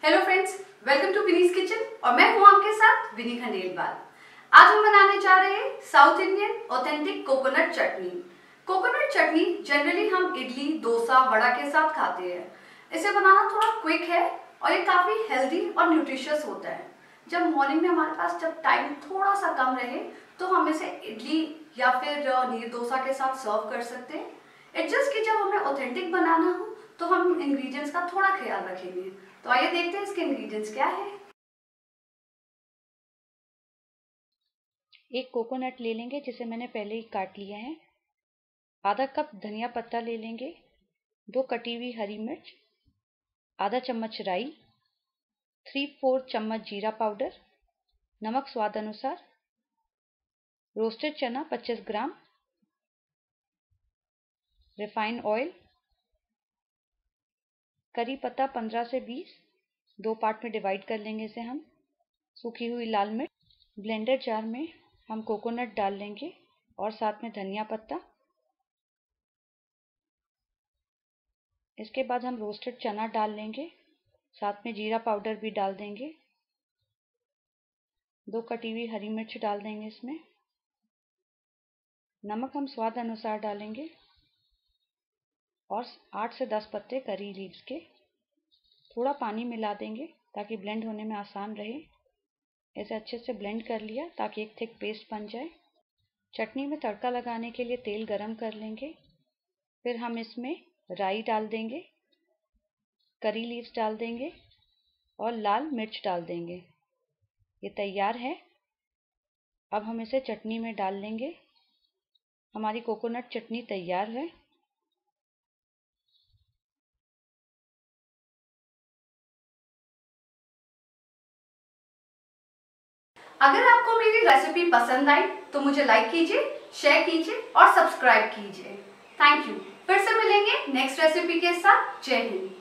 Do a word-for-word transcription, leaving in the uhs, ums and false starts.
Hello friends, welcome to Vini's kitchen और मैं हूं आपके साथ विनी खंडेलवाल। आज हम बनाने जा रहे हैं South Indian authentic coconut chutney. Coconut chutney generally हम इडली, डोसा, वड़ा के साथ खाते हैं। इसे बनाना थोड़ा क्विक है और ये काफ़ी हेल्दी और न्यूट्रिशियस होता है। जब मॉर्निंग में हमारे पास जब टाइम थोड़ा सा कम रहे तो हम इसे इडली या फिर नीर डोसा के साथ सर्व कर सकते हैं। एडजस्ट की जब हमें ऑथेंटिक बनाना हो तो हम इंग्रेडिएंट्स का थोड़ा ख्याल रखेंगे। तो आइए देखते हैं इसके इंग्रेडिएंट्स क्या है। एक कोकोनट ले लेंगे जिसे मैंने पहले ही काट लिया है। आधा कप धनिया पत्ता ले लेंगे, दो कटी हुई हरी मिर्च, आधा चम्मच राई, थ्री फोर चम्मच जीरा पाउडर, नमक स्वाद अनुसार, रोस्टेड चना पच्चीस ग्राम, रिफाइंड ऑयल, करी पत्ता पंद्रह से बीस, दो पार्ट में डिवाइड कर लेंगे इसे हम, सूखी हुई लाल मिर्च। ब्लेंडर जार में हम कोकोनट डाल लेंगे और साथ में धनिया पत्ता। इसके बाद हम रोस्टेड चना डाल लेंगे, साथ में जीरा पाउडर भी डाल देंगे, दो कटी हुई हरी मिर्च डाल देंगे इसमें, नमक हम स्वाद अनुसार डालेंगे और आठ से दस पत्ते करी लीव्स के। थोड़ा पानी मिला देंगे ताकि ब्लेंड होने में आसान रहे। इसे अच्छे से ब्लेंड कर लिया ताकि एक थिक पेस्ट बन जाए। चटनी में तड़का लगाने के लिए तेल गरम कर लेंगे। फिर हम इसमें राई डाल देंगे, करी लीव्स डाल देंगे और लाल मिर्च डाल देंगे। ये तैयार है। अब हम इसे चटनी में डाल लेंगे। हमारी कोकोनट चटनी तैयार है। अगर आपको मेरी रेसिपी पसंद आई तो मुझे लाइक कीजिए, शेयर कीजिए और सब्सक्राइब कीजिए। Thank you. फिर से मिलेंगे नेक्स्ट रेसिपी के साथ। जय हिंद।